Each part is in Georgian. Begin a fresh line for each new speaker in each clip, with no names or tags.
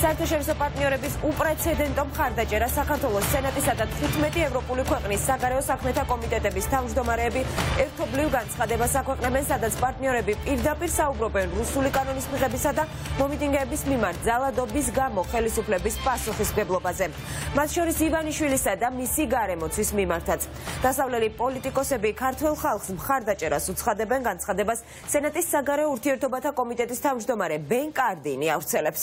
საერთაშორისო პარტნიორების უპრეცედენტო მხარდაჭერა საქართველოს სენატისა და 15 ევროპული ქვეყნის საგარეო საქმეთა კომიტეტების თავმჯდომარეები ერთობლივ განცხადებას აქვეყნებენ, სადაც პარტნიორები პირდაპირ საუბრობენ რუსული კანონის მიღებისა და მომიტინგეების მიმართ ძალადობის გამო ხელისუფლების პასუხისმგებლობაზე. მათ შორის ივანიშვილისა და მისი გარემოცვის მიმართაც. დასავლელი პოლიტიკოსები ქართველ ხალხს მხარდაჭერას უცხადებენ განცხადებას სენატის საგარეო ურთიერთობათა კომიტეტის თავმჯდომარე ბენ კარდინი ავრცელებს.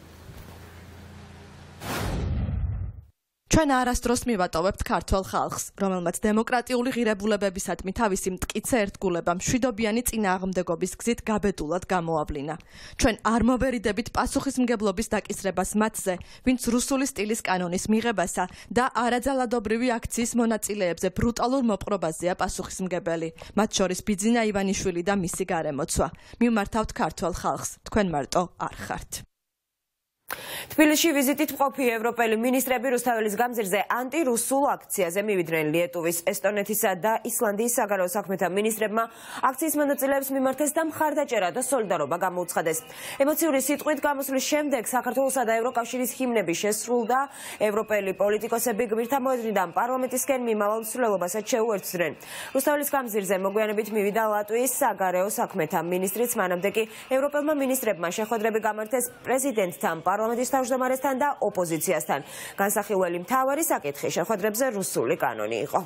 ჩვენ არასდროს მივატოვებთ ქართველ ხალხს, რომელმაც დემოკრატიული ღირებულებებისადმი თავისი მტკიცე ერთგულება მშვიდობიანი წინააღმდეგობის გზით გაბედულად გამოავლინა. ჩვენ არ მოვერიდებით პასუხისმგებლობის დაკისრებას მათზე, ვინც რუსული სტილის კანონის მიღებასა და არაძალადობრივი აქციის მონაწილეებზე ბრუტალურ მოპყრობაზეა პასუხისმგებელი. მათ შორის ბიძინა ივანიშვილი და მისი გარემოცვა. მივმართავთ ქართველ ხალხს, თქვენ მარტო არ ხართ. თბილისში ვიზიტით მყოფი ევროპელი მინისტრები რუსთაველის გამზირზე ანტირუსულ აქციაზე მივიდნენ. ლიეტუვის, ესტონეთისა და ისლანდიის საგარეო საქმეთა მინისტრებმა აქციის მონაწილეებს მიმართეს და მხარდაჭერა და სოლიდარობა გამოუცხადეს. ემოციური სიტყვით გამოსვლის შემდეგ საქართველოსა და ევროკავშირის ჰიმნები შესრულდა. ევროპელი პოლიტიკოსები გმირთა მოედნიდან პარლამენტისკენ მიმავალ მსვლელობასაც შეუერთდნენ. რუსთაველის გამზირზე მოგვიანებით მივიდა ლატვიის საგარეო საქმეთა მინისტრიც, მანამდე კი ევროპელმა მინისტრებმა შეხვედრები გამართეს პრეზიდენტთან, პარლამენტის თავმჯდომარესთან და ოპოზიციასთან. განსახილველი მთავარი საკითხი შეხვედრებზე რუსული კანონი იყო.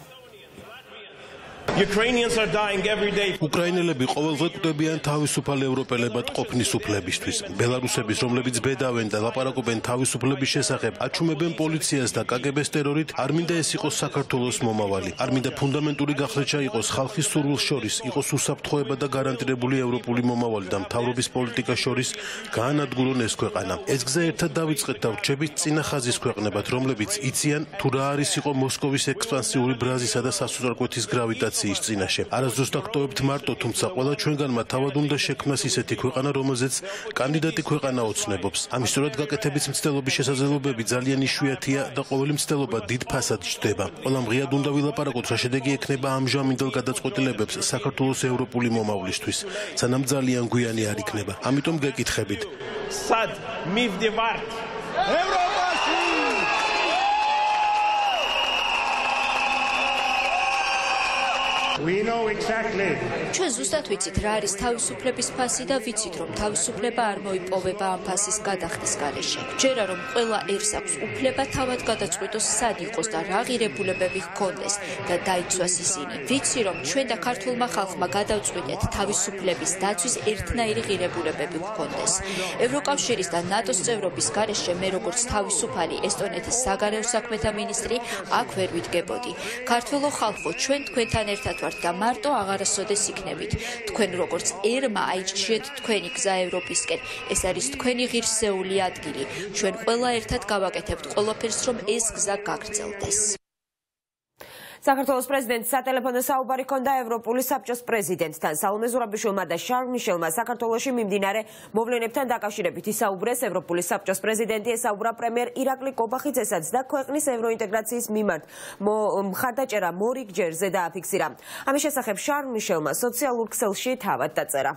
უკრაინელები ყოველდღე კვდებიან თავისუფალ ევროპელებად ყოფნის უფლებისთვის. ბელარუსების, რომლებიც ბედავენ და ლაპარაკობენ თავისუფლების შესახებ, აჩუმებენ პოლიციას და კგბ-ს ტერორით, არ მინდა ეს იყოს საქართველოს მომავალი. არ მინდა ფუნდამენტური გახრეჭა იყოს ხალხის სურვილს შორის, იყოს უსაფრთხოება და გარანტირებული ევროპული მომავალი და მთავრობის პოლიტიკა შორის გაანადგურონ ეს ქვეყანა. ეს გზა ერთად დავიწყეთ და ვრჩებით წინა ხაზის ქვეყნებად, რომლებიც იციან თუ რა არის იყო მოსკოვის ექსპანსიური ბრაზისა და სასწორკვეთის გრავიტაციის წინაშე. არასდროს დაგტოვებთ მარტო, თუმცა ყველა ჩვენგანმა თავად უნდა შექმნას ისეთი ქვეყანა, რომელზეც კანდიდატი ქვეყანა ოცნებობს. ამის სწორად გაკეთების მცდელობის შესაძლებლობები ძალიან იშვიათია და ყოველი მცდელობა დიდ ფასად ჯდება. ყველამ ღიად უნდა ვილაპარაკოთ, რა შედეგი ექნება ამჟამინდელ გადაწყვეტილებებს საქართველოს ევროპული მომავლისთვის, სანამ ძალიან გვიანი არ იქნება. ამიტომ გეკითხებით.
სად მივდივართ? ევროპაში!
ჩვენ ზუსტად ვიცით, რა არის თავისუფლების ფასი და ვიცით, რომ თავისუფლება არ მოიპოვება ამ ფასის გადახდის გარეშე. ჯერა რომ ყველა ერს აქვს უფლება თავად გადაწყვიტოს სად იყოს და რა ღირებულებები ჰქონდეს და დაიცვას ისინი. ვიცი, რომ ჩვენ და ქართულმა ხალხმა გადავწყვიტეთ თავისუფლების დაცვის ერთნაირი ღირებულებები ჰქონდეს. ევროკავშირის და ნატოს წევრობის გარეშე მე როგორც თავისუფალი ესტონეთის საგარეო საქმეთა მინისტრი აქ ვერ ვიდგებოდი. ქართველო ხალხო, ჩვენ თქვენთან ერთად და მარტო აღარასოდეს იქნებით. თქვენ როგორც ერმა აიჭრიეთ თქვენი გზა ევროპისკენ. ეს არის თქვენი ღირსეული ადგილი. ჩვენ ყველა ერთად გავაკეთებთ ყველაფერს, რომ ეს გზა გაგრძელდეს.
საქართველოს პრეზიდენტს სატელეფონო საუბარი ჰქონდა ევროპული საბჭოს პრეზიდენტთან. სალომე ზურაბიშვილმა და შარლ მიშელმა საქართველოში მიმდინარე მოვლენებთან დაკავშირებით ისაუბრეს. ევროპული საბჭოს პრეზიდენტი ესაუბრა პრემიერ ირაკლი კობახიძესაც და ქვეყნის ევროინტეგრაციის მიმართ მხარდაჭერა მორიგ ჯერზე დააფიქსირა. ამის შესახებ შარლ მიშელმა სოციალურ ქსელში თავად დაწერა.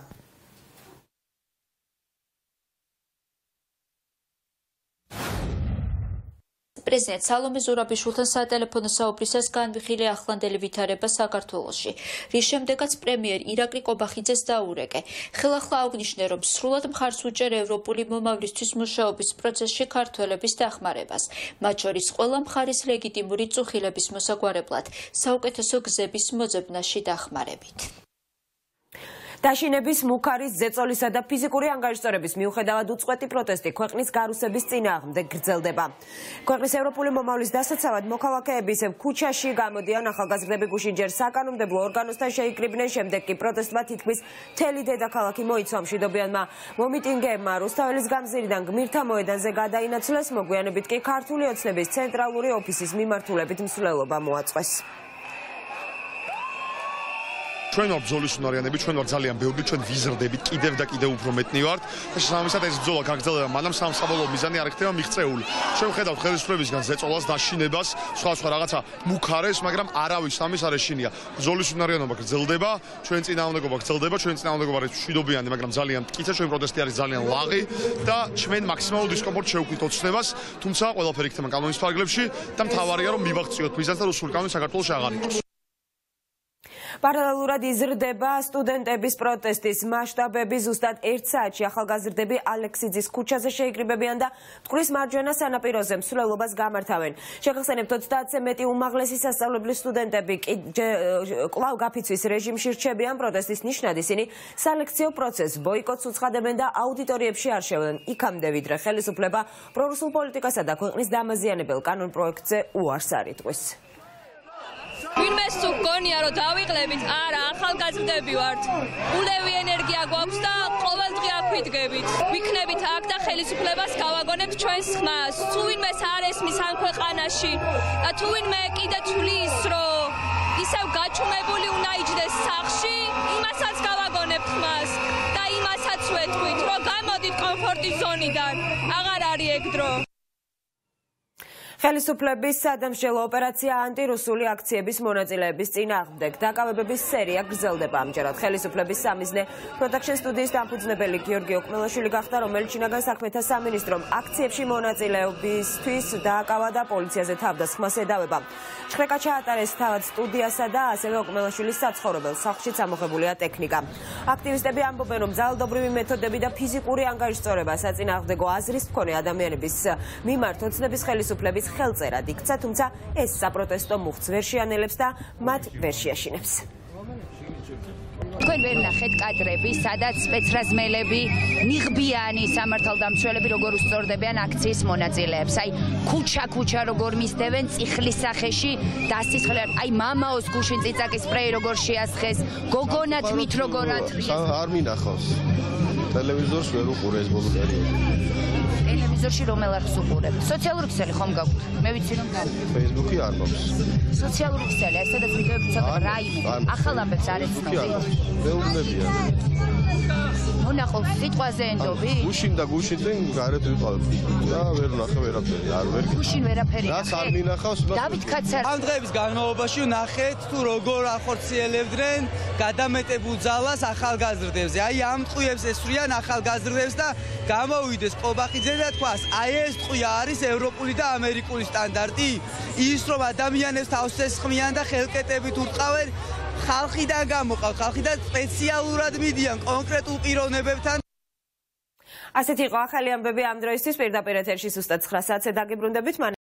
პრეზიდენტ სალომე ზურაბიშვილთან სატელეფონო საუბრისას განვიხილე ახლანდელი ვითარება საქართველოში, რის შემდეგაც პრემიერ ირაკლი კობახიძეს დაურეკე. ხელახლა აღნიშნე, რომ სრულად მხარს უჭერ ევროპული მომავლისთვის მუშაობის პროცესში ქართველების დახმარებას, მათ შორის ყველა მხარის ლეგიტიმური წუხილების მოსაგვარებლად, საუკეთესო გზების მოძებნაში დახმარებით.
დაშინების, მუქარის, ზეწოლისა და ფიზიკური ანგარიშწორების მიუხედავად უწყვეტი პროტესტი ქვეყნის გარუსების წინააღმდეგ გრძელდება. ქვეყნის ევროპული მომავლის დასაცავად მოქალაქეები ისევ ქუჩაში გამოდიან, ახალგაზრდები გუშინ ჯერ საკანონმდებლო ორგანოსთან შეიკრიბნენ, შემდეგ კი პროტესტმა თითქმის მთელი დედაქალაქი მოიცვა. მშვიდობიანმა მომიტინგეებმა რუსთაველის გამზირიდან გმირთა მოედანზე გადაინაცვლეს, მოგვიანებით კი ქართული ოცნების ცენტრალური ოფისის მიმართულებით მსვლელობა მოაწყვეს.
ჩვენ ვარ ბრძოლის უნარიანები, ჩვენ ვარ ძალიან ბევრი, ჩვენ ვიზრდებით, კიდევ და კიდევ უფრო მეტნი ვართ და შესაბამისად ეს ბრძოლა გაგრძელდება, მაგრამ სამსაბოლოო მიზანი არ იქნება მიღწეული. ჩვენ ვხედავთ ხელისუფლებისგან ზეწოლას, დაშინებას, სხვა რაღაცა მუქარეს, მაგრამ არავის ამის არ ეშინია. ბრძოლის უნარიანობა გრძელდება, ჩვენ წინააღმდეგობა გრძელდება, ჩვენ წინააღმდეგობა არის მშვიდობიანი, მაგრამ ძალიან მტკიცე, ჩვენ პროტესტი არის ძალიან ლაღი და ჩვენ მაქსიმალურ დისკომფორტს შევქმნით ოცნებას, თუმცა ყველაფერი იქნება კანონის ფარგლებში და მთავარია რომ მივაღწიოთ მიზანს და რუსული კანონი საქართველოში აღარ იყოს.
პარალელურად იზრდება სტუდენტების პროტესტის მასშტაბები. ზუსტად 1 საათში ახალგაზრდები ალექსიძის ქუჩაზე შეიკრიბებიან და მტკვრის მარჯვენა სანაპიროზე მსვლელობას გამართავენ. შეგახსენებთ 30-ზე მეტი უმაღლესი სასწავლებლის სტუდენტები კვლავ გაფიცვის რეჟიმში რჩებიან. პროტესტის ნიშნად ისინი სალექციო პროცესს ბოიკოტს უცხადებენ და აუდიტორიებში არ შევლენ. იქამდე ვიდრე ხელისუფლება პრორუსულ პოლიტიკასა და ქვეყნის დამაზიანებელ კანონ პროექტზე უარს არ იტყვის.
ვინმეს თუ გონია რომ დავიყლებით, არა, ახალგაზრდები ვართ. ულევი ენერგია გვაქვს და ყოველდღე აქ ვიდგებით. ვიქნებით აქ და ხელისუფლებას გავაგონებთ ჩვენს ხმას. თუ ვინმეს არ ესმის ამ ქვეყანაში და თუ ვინმე კიდე თვლის, რომ ისევ გაჩუმებული უნდა იჯდეს სახლში, იმასაც გავაგონებთ ხმას და იმასაც ვეთქვით, რომ გამოდით კომფორტის ზონიდან. აღარ არის ეგ დრო.
ხელისუფლების სადამსჯელო ოპერაცია ანტირუსული აქციების მონაწილეების წინააღმდეგ დაკავებების სერია გრძელდება ამჯერად. ხელისუფლების სამიზნე პროდაქშენ სტუდიის დამფუძნებელი გიორგი ოკმელაშვილი გახდა, რომელიც შინაგან საქმეთა სამინისტრომ აქციებში მონაწილეობისთვის დააკავა და პოლიციაზე თავდასხმას ედავება. შხრეკა ჩაატარეს თავად სტუდიასა და ასევე ოკმელაშვილის საცხოვრებელ სახლშიც ამოღებულია ტექნიკა. აქტივისტები ამბობენ, რომ ძალადობრივი მეთოდები და ფიზიკური ანგარიშწორება საწინააღმდეგო აზრის მქონე ადამიანების მიმართ ოცნების ხელისუფლების ხელწერად იქცა, თუმცა ეს საპროტესტო მუხტს ვერ შეანელებს და მათ ვერ შეაშინებს.
თქვენ ვერ ნახეთ კადრები, სადაც სპეცრაზმელები, ნიღბიანი სამართალდამცველები როგორ უსწორდებიან აქციის მონაწილეებს. აი, ქუჩა როგორ მისდევენ წიხლის სახეში დასისხლიან. აი, მამაოს გუშინ წიწაკის სპრეი როგორ შეასხეს, გოგონა თვით როგორ ათრიეს.
არ მინახავს. ტელევიზორს ვერ უყურე ეს ბოლო პერიოდი.
ტელევიზორში რომელ არხს უყურებ? სოციალური ქსელი ხომ გაგვთ? მე ვიცი რომ გაგვთ.
Facebook-ი არ მაქვს.
სოციალური ქსელი, აი სადაც ვიდეოები ცოტა რაიმე, ახალ ამბებს არ ეცნობი.
მეუბნებიან.
მონახავს სიტყვაზე ენდობი?
გუშინ და გუშინდენ გარეთ ვიყავ და ვერ ვნახე ვერაფერი, არ ვერ.
გუშინ ვერაფერი.
რაც არ მინახავს,
დავით კაცარ.
ამ დღეების განმავლობაში ნახეთ თუ როგორ ახორციელებდნენ გადამეტებულ ძალას ახალგაზრდებზე. აი ამ ტყუებს ესვრიან ახალგაზრდებს და გამოვიდეს ყობახიძე და თქვას, აი ეს ტყუა არის ევროპული და ამერიკული სტანდარტი? ის რომ ადამიანებს თავს ესხმიან და ხელკეტებით ურტყავენ, ხალხიდან გამოყავთ, ხალხიდან სპეციალურად მიდიან კონკრეტულ პიროვნებებთან.
ასეთი იყო ახალი ამბები ამ დროისთვის. პირდაპირ ეთერში ზუსტად 9 საათზე დაგიბრუნდებით.